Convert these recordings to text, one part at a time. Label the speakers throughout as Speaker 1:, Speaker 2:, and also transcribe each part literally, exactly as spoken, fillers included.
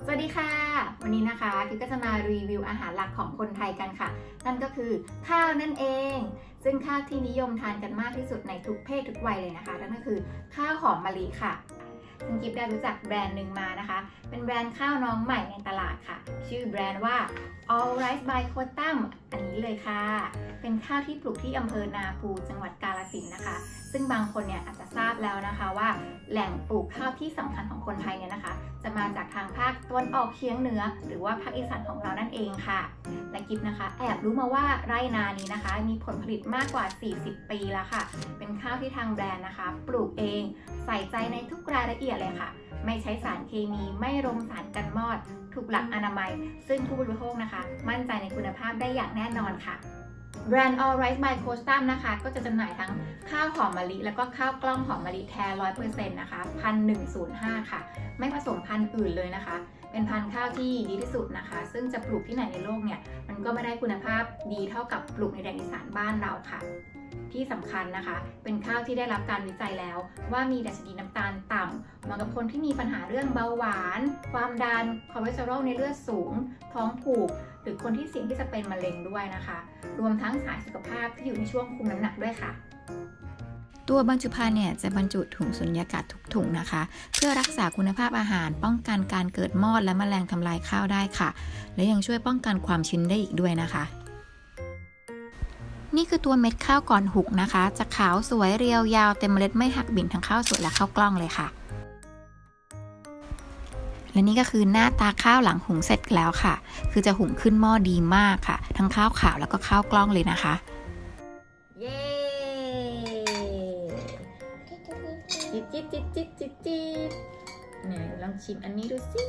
Speaker 1: สวัสดีค่ะวันนี้นะคะกิ๊กก็จะมารีวิวอาหารหลักของคนไทยกันค่ะนั่นก็คือข้าวนั่นเองซึ่งข้าวที่นิยมทานกันมากที่สุดในทุกเพศทุกวัยเลยนะคะนั่นก็คือข้าวหอมมะลิค่ะซึ่งกิ๊บได้รู้จักแบรนด์หนึ่งมานะคะเป็นแบรนด์ข้าวน้องใหม่ในตลาดค่ะชื่อแบรนด์ว่า All Rice by Kotam อันนี้เลยค่ะเป็นข้าวที่ปลูกที่อำเภอนาปูจังหวัดกาฬสินธุ์นะคะซึ่งบางคนเนี่ยอาจจะทราบแล้วนะคะว่าแหล่งปลูกข้าวที่สำคัญของคนไทยเนี่ยนะคะจะมาจากทางภาคตะวันออกเฉียงเหนือหรือว่าภาคอีสานของเรานั่นเองค่ะและกิ๊บนะคะแอบรู้มาว่าไร่นานี้นะคะมีผลผลิตมากกว่าสี่สิบปีแล้วค่ะเป็นข้าวที่ทางแบรนด์นะคะปลูกเองใส่ใจในทุกรายละเอียดเลยค่ะไม่ใช้สารเคมีไม่รมสารกันมอดถูกหลักอนามัยซึ่งผู้บริโภคนะคะมั่นใจในคุณภาพได้อย่างแน่นอนค่ะแบรนด์ All Rice by Kotam นะคะก็จะจำหน่ายทั้งข้าวหอมมะลิแล้วก็ข้าวกล้องหอมมะลิแท้ ร้อยเปอร์เซ็นต์ นะคะพันหนึ่งศูนย์ห้าค่ะไม่ผสมพันธุ์อื่นเลยนะคะเป็นพันธุ์ข้าวที่ดีที่สุดนะคะซึ่งจะปลูกที่ไหนในโลกเนี่ยมันก็ไม่ได้คุณภาพดีเท่ากับปลูกในแดนอีสานบ้านเราค่ะที่สำคัญนะคะเป็นข้าวที่ได้รับการวิจัยแล้วว่ามีดัชนีน้ำตาลต่ำเหมาะกับคนที่มีปัญหาเรื่องเบาหวานความดันคอเลสเตอรอลในเลือดสูงท้องผูกหรือคนที่เสี่ยงที่จะเป็นมะเร็งด้วยนะคะรวมทั้งสายสุขภาพที่อยู่ในช่วงคุมน้ำหนักด้วยค่ะ
Speaker 2: ตัวบรรจุภัณฑ์เนี่ยจะบรรจุถุงสุญญากาศทุกถุงนะคะเพื่อรักษาคุณภาพอาหารป้องกันการเกิดมอดและแมลงทำลายข้าวได้ค่ะและยังช่วยป้องกันความชื้นได้อีกด้วยนะคะนี่คือตัวเม็ดข้าวก่อนหุงนะคะจะขาวสวยเรียวยาวเต็มเมล็ดไม่หักบิ่นทั้งข้าวสวยและข้าวกล้องเลยค่ะและนี่ก็คือหน้าตาข้าวหลังหุงเสร็จแล้วค่ะคือจะหุงขึ้นหม้อดีมากค่ะทั้งข้าวขาวแล้วก็ข้าวกล้องเลยนะคะ
Speaker 1: เย้จิ๊ดจิ๊ดจิ๊ดจิ๊ดจิ๊ดจิ๊ดเนี่ยลองชิมอันนี้ดูสิ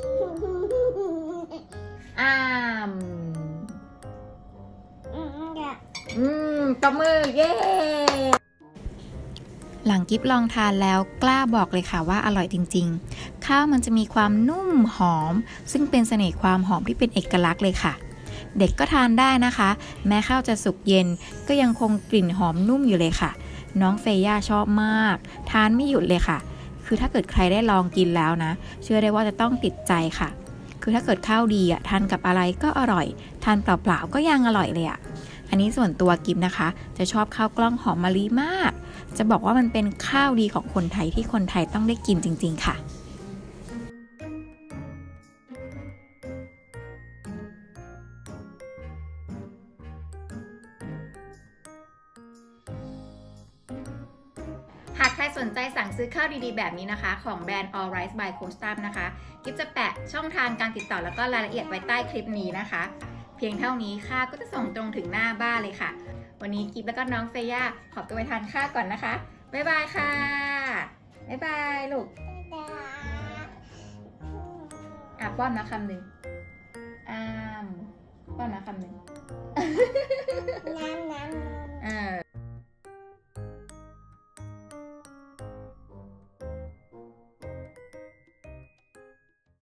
Speaker 1: อ้ามอืมตบมือเย้
Speaker 2: หลังกิ๊บลองทานแล้วกล้าบอกเลยค่ะว่าอร่อยจริงๆข้าวมันจะมีความนุ่มหอมซึ่งเป็นเสน่ห์ความหอมที่เป็นเอกลักษณ์เลยค่ะเด็กก็ทานได้นะคะแม้ข้าวจะสุกเย็นก็ยังคงกลิ่นหอมนุ่มอยู่เลยค่ะน้องเฟย่าชอบมากทานไม่หยุดเลยค่ะคือถ้าเกิดใครได้ลองกินแล้วนะเชื่อได้ว่าจะต้องติดใจค่ะคือถ้าเกิดข้าวดีอ่ะทานกับอะไรก็อร่อยทานเปล่าๆก็ยังอร่อยเลยอ่ะอันนี้ส่วนตัวกิ๊บนะคะจะชอบข้าวกล้องหอมมะลิมากจะบอกว่ามันเป็นข้าวดีของคนไทยที่คนไทยต้องได้กินจริงๆค่ะ
Speaker 1: หากใครสนใจสั่งซื้อข้าวดีๆแบบนี้นะคะของแบรนด์ All Rice by Kotam นะคะกิ๊บจะแปะช่องทางการติดต่อแล้วก็รายละเอียดไว้ใต้คลิปนี้นะคะเพียงเท่านี้ข้าวก็จะส่งตรงถึงหน้าบ้านเลยค่ะวันนี้กิ๊บแล้วก็น้องเฟย่าขอตัวไปทานข้าวก่อนนะคะบ๊ายบายค่ะบ๊ายบายลูกอ่ะป้อนมาคำหนึ่งอ้ามป้อนมาคำหนึ่ง